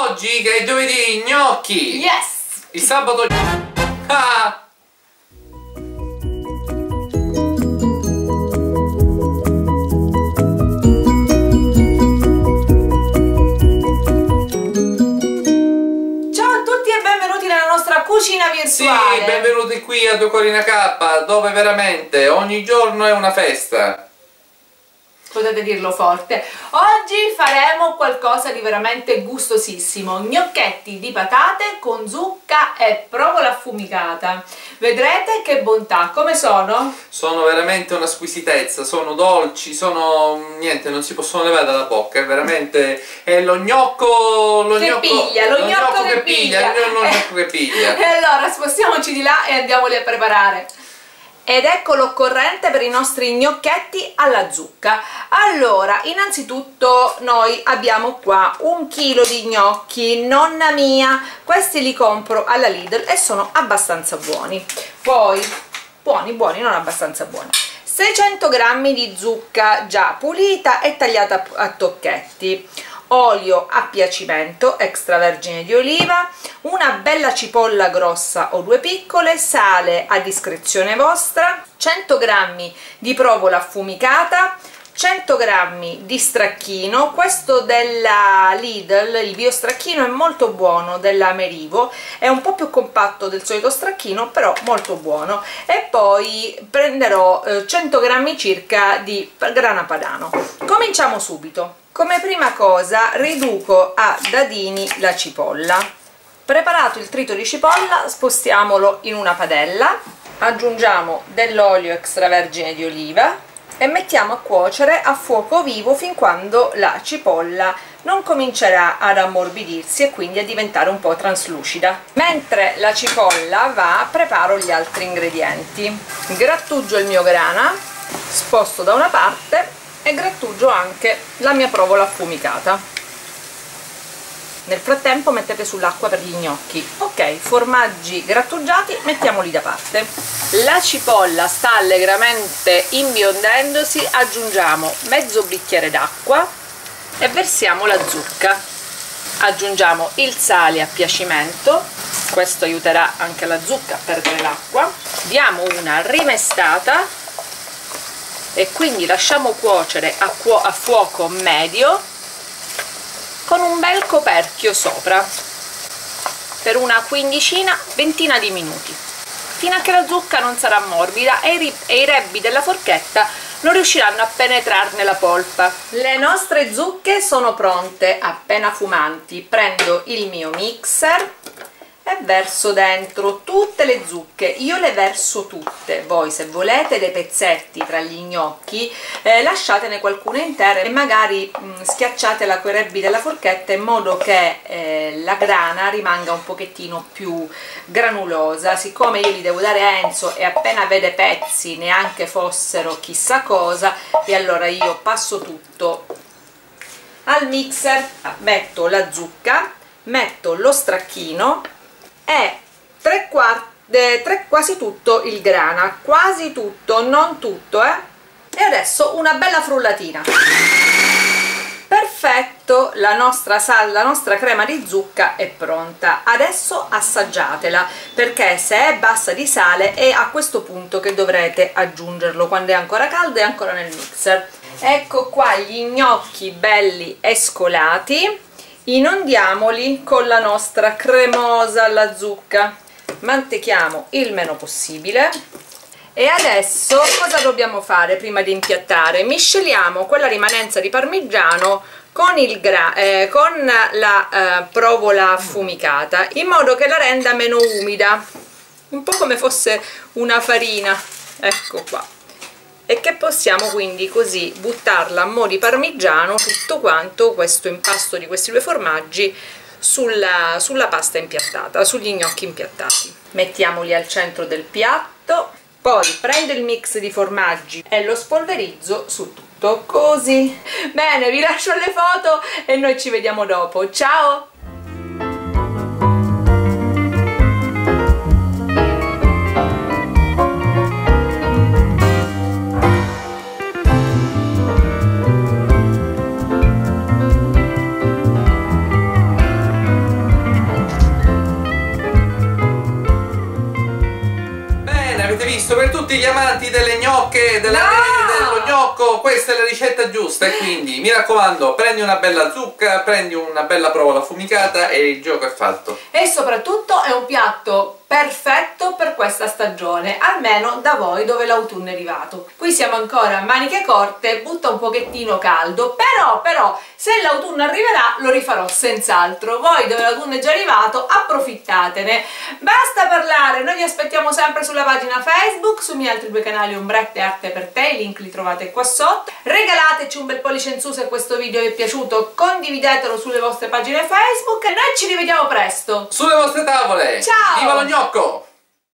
Oggi che è giovedì, gnocchi! Yes! Il sabato... Ah! Cucina virtuale. Sì, benvenuti qui a Due Cuori in K, dove veramente ogni giorno è una festa. Potete dirlo forte. Oggi faremo qualcosa di veramente gustosissimo: gnocchetti di patate con zucca e provola affumicata. Vedrete che bontà. Come sono? Sono veramente una squisitezza, sono dolci, sono... niente, non si possono levare dalla bocca, è veramente... è lo gnocco... Lo gnocco che piglia. E allora spostiamoci di là e andiamoli a preparare. Ed ecco l'occorrente per i nostri gnocchetti alla zucca. Allora, innanzitutto noi abbiamo qua 1 chilo di gnocchi, nonna mia, questi li compro alla Lidl e sono abbastanza buoni. Poi, buoni, non abbastanza buoni. 600 g di zucca già pulita e tagliata a tocchetti. Olio a piacimento extravergine di oliva, una bella cipolla grossa o 2 piccole, sale a discrezione vostra, 100 g di provola affumicata, 100 g di stracchino. Questo della Lidl, il biostracchino, è molto buono, della Merivo, è un po' più compatto del solito stracchino, però molto buono. E poi prenderò 100 g circa di grana padano. Cominciamo subito. Come prima cosa riduco a dadini la cipolla. Preparato il trito di cipolla, spostiamolo in una padella, aggiungiamo dell'olio extravergine di oliva e mettiamo a cuocere a fuoco vivo fin quando la cipolla non comincerà ad ammorbidirsi e quindi a diventare un po' traslucida. Mentre la cipolla va, preparo gli altri ingredienti. Grattugio il mio grana, sposto da una parte e grattugio anche la mia provola affumicata. Nel frattempo mettete sull'acqua per gli gnocchi. Ok, formaggi grattugiati mettiamoli da parte. La cipolla sta allegramente imbiondendosi, aggiungiamo mezzo bicchiere d'acqua e versiamo la zucca. Aggiungiamo il sale a piacimento, questo aiuterà anche la zucca a perdere l'acqua. Diamo una rimestata e quindi lasciamo cuocere a fuoco medio con un bel coperchio sopra per una ventina di minuti, fino a che la zucca non sarà morbida e i rebbi della forchetta non riusciranno a penetrarne la polpa. Le nostre zucche sono pronte, appena fumanti. Prendo il mio mixer e verso dentro tutte le zucche. Io le verso tutte, voi se volete dei pezzetti tra gli gnocchi lasciatene qualcuna intera e magari schiacciatela coi rebbi della forchetta in modo che la grana rimanga un pochettino più granulosa. Siccome io li devo dare a Enzo e appena vede pezzi, neanche fossero chissà cosa, e allora io passo tutto al mixer, metto la zucca, metto lo stracchino e quasi tutto il grana, quasi tutto, non tutto, e adesso una bella frullatina. Perfetto, la nostra crema di zucca è pronta. Adesso assaggiatela, perché se è bassa di sale è a questo punto che dovrete aggiungerlo, quando è ancora calda e ancora nel mixer. Ecco qua gli gnocchi belli escolati. Inondiamoli con la nostra cremosa alla zucca, mantechiamo il meno possibile. E adesso cosa dobbiamo fare prima di impiattare? Misceliamo quella rimanenza di parmigiano con la provola affumicata, in modo che la renda meno umida, un po' come fosse una farina, ecco qua, e che possiamo quindi così buttarla a mo' di parmigiano tutto quanto questo impasto di questi 2 formaggi sulla pasta impiattata, sugli gnocchi impiattati. Mettiamoli al centro del piatto, poi prendo il mix di formaggi e lo spolverizzo su tutto, così. Bene, vi lascio le foto e noi ci vediamo dopo. Ciao! tutti gli amanti delle gnocche, dello gnocco, questa è la ricetta giusta e quindi mi raccomando, prendi una bella zucca, prendi una bella provola affumicata e il gioco è fatto. E soprattutto è un piatto perfetto per questa stagione, almeno da voi dove l'autunno è arrivato. Qui siamo ancora a maniche corte, butta un pochettino caldo, però se l'autunno arriverà lo rifarò senz'altro. Voi dove l'autunno è già arrivato approfittatene. Basta parlare, noi vi aspettiamo sempre sulla pagina Facebook, sui miei altri due canali Ombrette e Arte per te, i link li trovate qua sotto. Regalateci un bel pollice in su se questo video vi è piaciuto, condividetelo sulle vostre pagine Facebook e noi ci rivediamo presto sulle vostre tavole. Ciao! Viva lo gnocco!